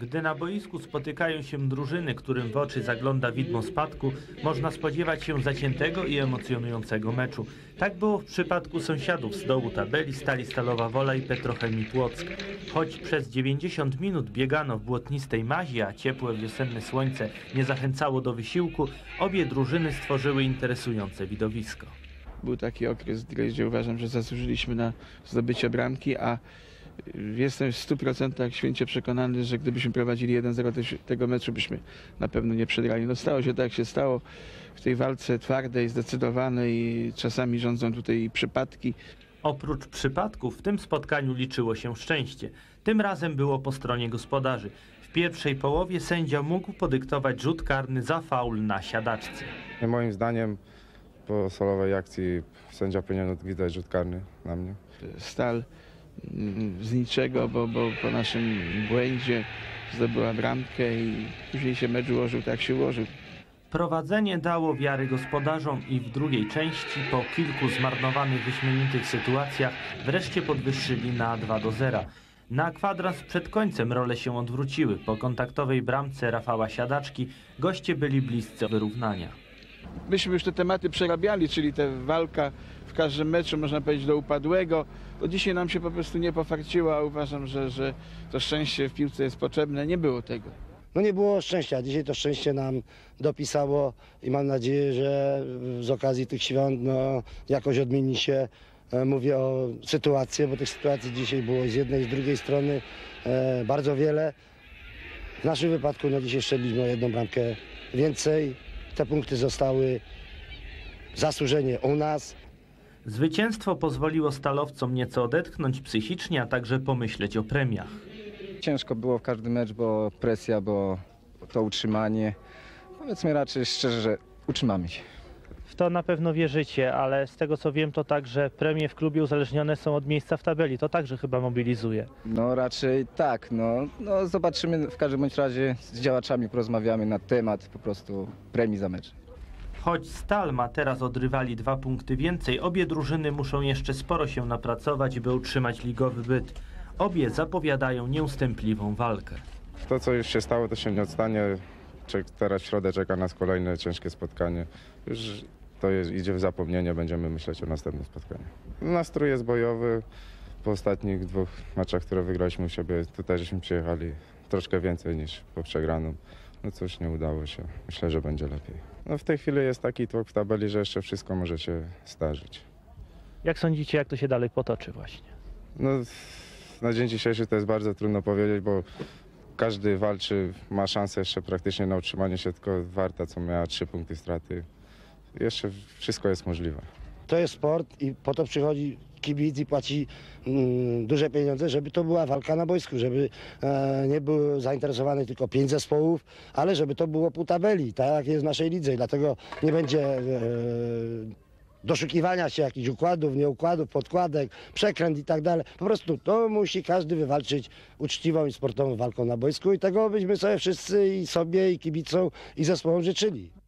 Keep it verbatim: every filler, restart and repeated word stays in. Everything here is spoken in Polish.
Gdy na boisku spotykają się drużyny, którym w oczy zagląda widmo spadku, można spodziewać się zaciętego i emocjonującego meczu. Tak było w przypadku sąsiadów z dołu tabeli Stali Stalowa Wola i Petrochemii Płock. Choć przez dziewięćdziesiąt minut biegano w błotnistej mazi, a ciepłe wiosenne słońce nie zachęcało do wysiłku, obie drużyny stworzyły interesujące widowisko. Był taki okres, gdzie uważam, że zasłużyliśmy na zdobycie bramki, a jestem w stu procentach święcie przekonany, że gdybyśmy prowadzili jeden zero tego meczu, byśmy na pewno nie przegrali. No stało się tak, jak się stało w tej walce twardej, zdecydowanej i czasami rządzą tutaj przypadki. Oprócz przypadków w tym spotkaniu liczyło się szczęście. Tym razem było po stronie gospodarzy. W pierwszej połowie sędzia mógł podyktować rzut karny za faul na siadaczce. Moim zdaniem po solowej akcji sędzia powinien odgwizdać rzut karny na mnie. Stal z niczego, bo, bo po naszym błędzie zdobyła bramkę i później się mecz ułożył tak, jak się ułożył. Prowadzenie dało wiary gospodarzom i w drugiej części po kilku zmarnowanych wyśmienitych sytuacjach wreszcie podwyższyli na dwa do zera. Na kwadrans przed końcem role się odwróciły. Po kontaktowej bramce Rafała Siadaczki goście byli bliscy wyrównania. Myśmy już te tematy przerabiali, czyli ta walka w każdym meczu, można powiedzieć, do upadłego. To dzisiaj nam się po prostu nie pofarciło, a uważam, że, że to szczęście w piłce jest potrzebne. Nie było tego. No nie było szczęścia, dzisiaj to szczęście nam dopisało i mam nadzieję, że z okazji tych świąt no, jakoś odmieni się. Mówię o sytuacji, bo tych sytuacji dzisiaj było z jednej i z drugiej strony e, bardzo wiele. W naszym wypadku no, dzisiaj strzeliliśmy o jedną bramkę więcej. Te punkty zostały zasłużenie u nas. Zwycięstwo pozwoliło stalowcom nieco odetchnąć psychicznie, a także pomyśleć o premiach. Ciężko było w każdy mecz, bo presja, bo to utrzymanie. Powiedzmy raczej szczerze, że utrzymamy się. W to na pewno wierzycie, ale z tego co wiem to także premie w klubie uzależnione są od miejsca w tabeli. To także chyba mobilizuje. No raczej tak, no, no zobaczymy, w każdym bądź razie z działaczami porozmawiamy na temat po prostu premii za mecz. Choć Stal ma teraz od rywali dwa punkty więcej, obie drużyny muszą jeszcze sporo się napracować, by utrzymać ligowy byt. Obie zapowiadają nieustępliwą walkę. To, co już się stało, to się nie odstanie. Teraz w środę czeka nas kolejne ciężkie spotkanie. Już to jest, idzie w zapomnienie, będziemy myśleć o następnym spotkaniu. Nastrój jest bojowy. Po ostatnich dwóch meczach, które wygraliśmy u siebie, tutaj żeśmy przyjechali troszkę więcej niż po przegraną. No cóż, nie udało się. Myślę, że będzie lepiej. No w tej chwili jest taki tłok w tabeli, że jeszcze wszystko może się zdarzyć. Jak sądzicie, jak to się dalej potoczy właśnie? No, na dzień dzisiejszy to jest bardzo trudno powiedzieć, bo każdy walczy, ma szansę jeszcze praktycznie na utrzymanie się, tylko Warta, co miała trzy punkty straty. Jeszcze wszystko jest możliwe. To jest sport i po to przychodzi kibic i płaci mm, duże pieniądze, żeby to była walka na boisku, żeby e, nie było zainteresowanych tylko pięć zespołów, ale żeby to było pół tabeli, tak jak jest w naszej lidze. I dlatego nie będzie e, doszukiwania się jakichś układów, nieukładów, podkładek, przekręt i tak dalej. Po prostu to musi każdy wywalczyć uczciwą i sportową walką na boisku i tego byśmy sobie wszyscy i sobie, i kibicom, i zespołom życzyli.